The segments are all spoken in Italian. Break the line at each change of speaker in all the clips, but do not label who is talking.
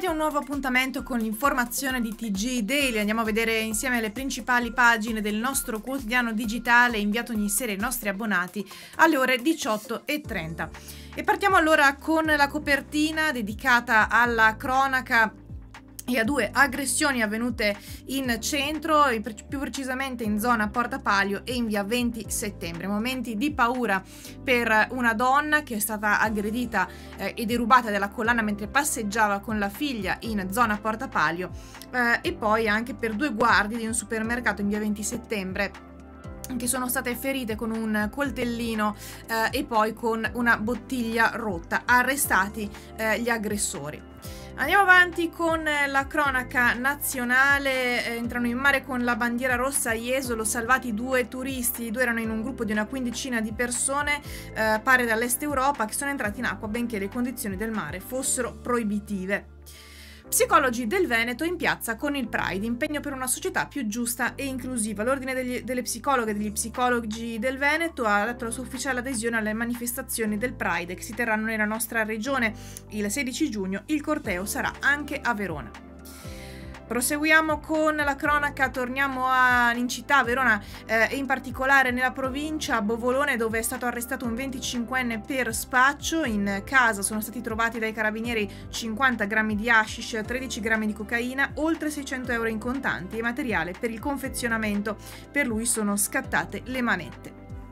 a un nuovo appuntamento con l'informazione di TG Daily. Andiamo a vedere insieme le principali pagine del nostro quotidiano digitale inviato ogni sera ai nostri abbonati alle ore 18:30. E partiamo allora con la copertina dedicata alla cronaca e a due aggressioni avvenute in centro, più precisamente in zona Porta Palio e in via 20 settembre. Momenti di paura per una donna che è stata aggredita e derubata della collana mentre passeggiava con la figlia in zona Porta Palio, e poi anche per due guardie di un supermercato in via 20 settembre che sono state ferite con un coltellino e poi con una bottiglia rotta. Arrestati gli aggressori. Andiamo avanti con la cronaca nazionale. Entrano in mare con la bandiera rossa a Jesolo, salvati due turisti. I due erano in un gruppo di una quindicina di persone, pare dall'est Europa, che sono entrati in acqua benché le condizioni del mare fossero proibitive. Psicologi del Veneto in piazza con il Pride, impegno per una società più giusta e inclusiva. L'ordine delle psicologhe e degli psicologi del Veneto ha dato la sua ufficiale adesione alle manifestazioni del Pride che si terranno nella nostra regione il 16 giugno. Il corteo sarà anche a Verona. Proseguiamo con la cronaca, torniamo in città, Verona, e in particolare nella provincia, Bovolone, dove è stato arrestato un 25enne per spaccio. In casa sono stati trovati dai carabinieri 50 grammi di hashish, 13 grammi di cocaina, oltre 600 euro in contanti e materiale per il confezionamento. Per lui sono scattate le manette.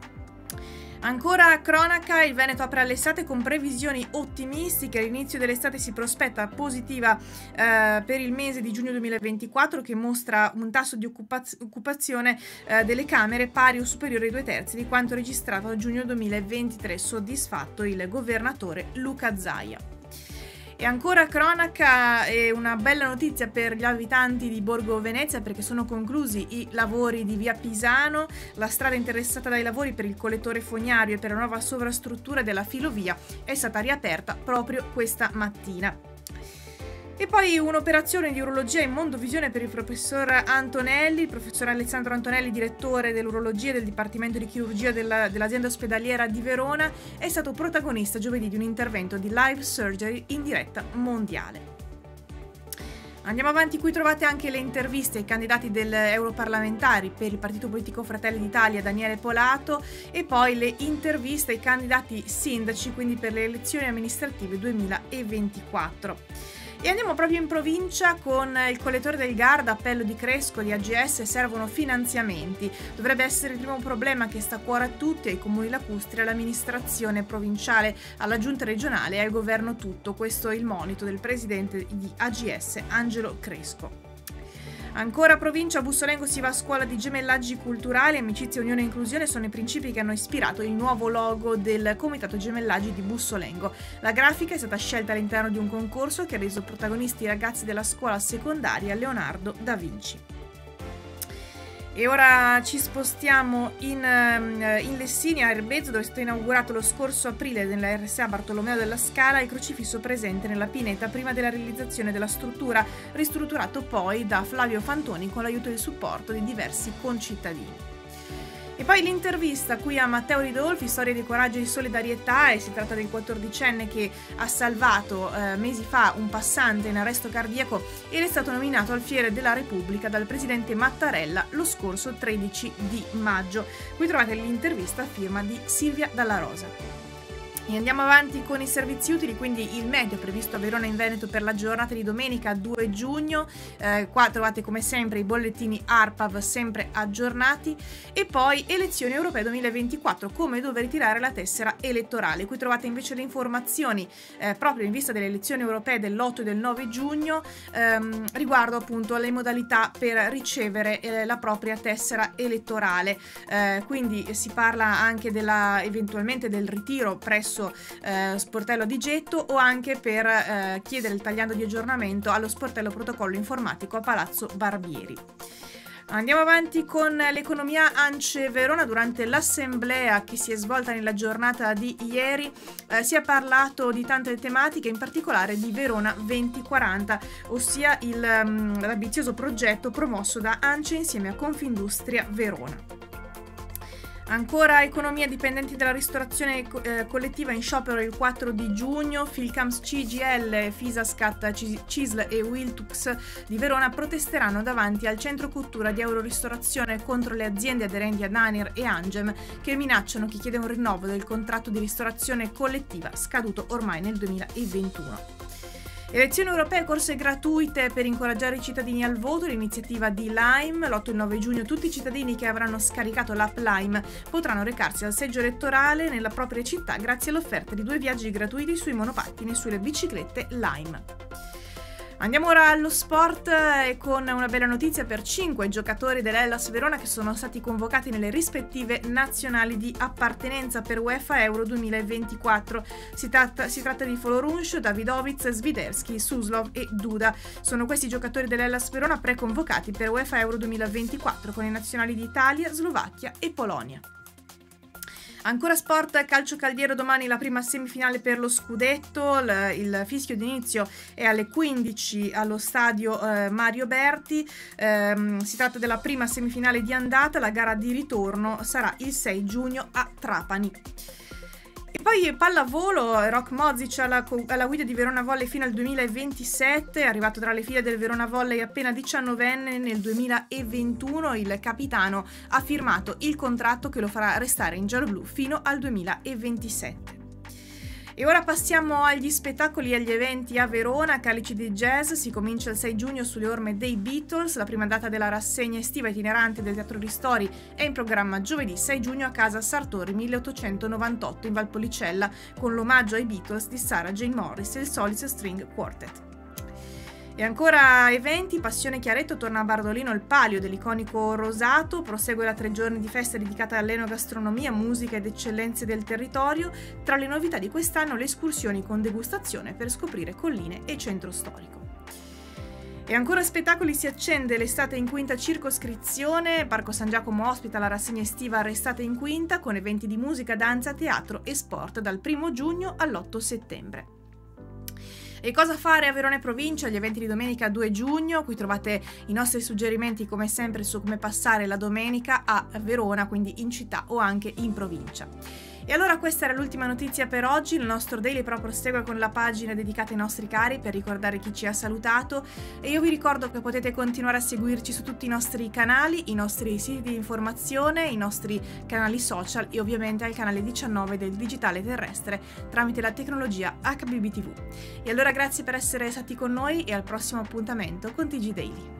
Ancora cronaca, il Veneto apre all'estate con previsioni ottimistiche. All'inizio dell'estate si prospetta positiva per il mese di giugno 2024 che mostra un tasso di occupazione delle camere pari o superiore ai 2/3 di quanto registrato a giugno 2023, soddisfatto il governatore Luca Zaia. E ancora cronaca e una bella notizia per gli abitanti di Borgo Venezia perché sono conclusi i lavori di via Pisano. La strada interessata dai lavori per il collettore fognario e per la nuova sovrastruttura della filovia è stata riaperta proprio questa mattina. E poi un'operazione di urologia in mondovisione per il professor Antonelli. Il professor Alessandro Antonelli, direttore dell'urologia del Dipartimento di Chirurgia dell'azienda ospedaliera di Verona, è stato protagonista giovedì di un intervento di live surgery in diretta mondiale. Andiamo avanti, qui trovate anche le interviste ai candidati europarlamentari per il partito politico Fratelli d'Italia, Daniele Polato, e poi le interviste ai candidati sindaci, quindi per le elezioni amministrative 2024. E andiamo proprio in provincia con il collettore del Garda, appello di Cresco, di AGS, servono finanziamenti. Dovrebbe essere il primo problema che sta a cuore a tutti, ai comuni lacustri, all'amministrazione provinciale, alla giunta regionale e al governo tutto. Questo è il monito del presidente di AGS, Angelo Cresco. Ancora provincia, a Bussolengo si va a scuola di gemellaggi culturali, amicizia, unione e inclusione sono i principi che hanno ispirato il nuovo logo del Comitato Gemellaggi di Bussolengo. La grafica è stata scelta all'interno di un concorso che ha reso protagonisti i ragazzi della scuola secondaria Leonardo da Vinci. E ora ci spostiamo in Lessinia, a Erbezzo, dove è stato inaugurato lo scorso aprile nella RSA Bartolomeo della Scala il crocifisso presente nella pineta prima della realizzazione della struttura, ristrutturato poi da Flavio Fantoni con l'aiuto e il supporto di diversi concittadini. E poi l'intervista qui a Matteo Ridolfi, storia di coraggio e di solidarietà, e si tratta del 14enne che ha salvato mesi fa un passante in arresto cardiaco ed è stato nominato alfiere della Repubblica dal presidente Mattarella lo scorso 13 di maggio. Qui trovate l'intervista a firma di Silvia Dalla Rosa. E andiamo avanti con i servizi utili, quindi il meteo previsto a Verona in Veneto per la giornata di domenica 2 giugno, qua trovate come sempre i bollettini ARPAV sempre aggiornati, e poi elezioni europee 2024, come dove ritirare la tessera elettorale. Qui trovate invece le informazioni proprio in vista delle elezioni europee dell'8 e del 9 giugno riguardo appunto alle modalità per ricevere la propria tessera elettorale, quindi si parla anche eventualmente del ritiro presso sportello di getto o anche per chiedere il tagliando di aggiornamento allo sportello protocollo informatico a Palazzo Barbieri. Andiamo avanti con l'economia ANCE Verona. Durante l'assemblea che si è svolta nella giornata di ieri si è parlato di tante tematiche, in particolare di Verona 2040, ossia l'ambizioso progetto promosso da ANCE insieme a Confindustria Verona. Ancora economia, dipendenti della ristorazione collettiva in sciopero il 4 di giugno, Filcams CGL, Fisascat, CISL e Wiltux di Verona protesteranno davanti al centro cultura di Euroristorazione contro le aziende aderenti ad ANIR e Angem che minacciano chi chiede un rinnovo del contratto di ristorazione collettiva scaduto ormai nel 2021. Elezioni europee, corse gratuite per incoraggiare i cittadini al voto, l'iniziativa di Lime. L'8 e il 9 giugno tutti i cittadini che avranno scaricato l'app Lime potranno recarsi al seggio elettorale nella propria città grazie all'offerta di 2 viaggi gratuiti sui monopattini e sulle biciclette Lime. Andiamo ora allo sport e con una bella notizia per 5 giocatori dell'Hellas Verona che sono stati convocati nelle rispettive nazionali di appartenenza per UEFA Euro 2024. Si tratta di Folorunsh, Davidovic, Swiderski, Suslov e Duda. Sono questi i giocatori dell'Hellas Verona preconvocati per UEFA Euro 2024 con i nazionali di Italia, Slovacchia e Polonia. Ancora sport, calcio caldiero, domani la prima semifinale per lo scudetto, il fischio d'inizio è alle 15 allo stadio Mario Berti, si tratta della prima semifinale di andata, la gara di ritorno sarà il 6 giugno a Trapani. E poi pallavolo, Rok Mozic alla guida di Verona Volley fino al 2027, è arrivato tra le file del Verona Volley appena 19enne nel 2021, il capitano ha firmato il contratto che lo farà restare in gialloblu fino al 2027. E ora passiamo agli spettacoli e agli eventi a Verona. Calici di Jazz si comincia il 6 giugno sulle orme dei Beatles, la prima data della rassegna estiva itinerante del Teatro Ristori è in programma giovedì 6 giugno a casa Sartori 1898 in Valpolicella con l'omaggio ai Beatles di Sarah Jane Morris e il Solis String Quartet. E ancora eventi, Passione Chiaretto torna a Bardolino il palio dell'iconico Rosato, prosegue la 3 giorni di festa dedicata all'enogastronomia, musica ed eccellenze del territorio. Tra le novità di quest'anno le escursioni con degustazione per scoprire colline e centro storico. E ancora spettacoli, si accende l'estate in quinta circoscrizione, Parco San Giacomo ospita la rassegna estiva Restate in quinta con eventi di musica, danza, teatro e sport dal 1 giugno all'8 settembre. E cosa fare a Verona e provincia? Gli eventi di domenica 2 giugno, qui trovate i nostri suggerimenti come sempre su come passare la domenica a Verona, quindi in città o anche in provincia. E allora questa era l'ultima notizia per oggi, il nostro Daily Pro prosegue con la pagina dedicata ai nostri cari per ricordare chi ci ha salutato e io vi ricordo che potete continuare a seguirci su tutti i nostri canali, i nostri siti di informazione, i nostri canali social e ovviamente al canale 19 del Digitale Terrestre tramite la tecnologia HBB TV. E allora grazie per essere stati con noi e al prossimo appuntamento con TG Daily.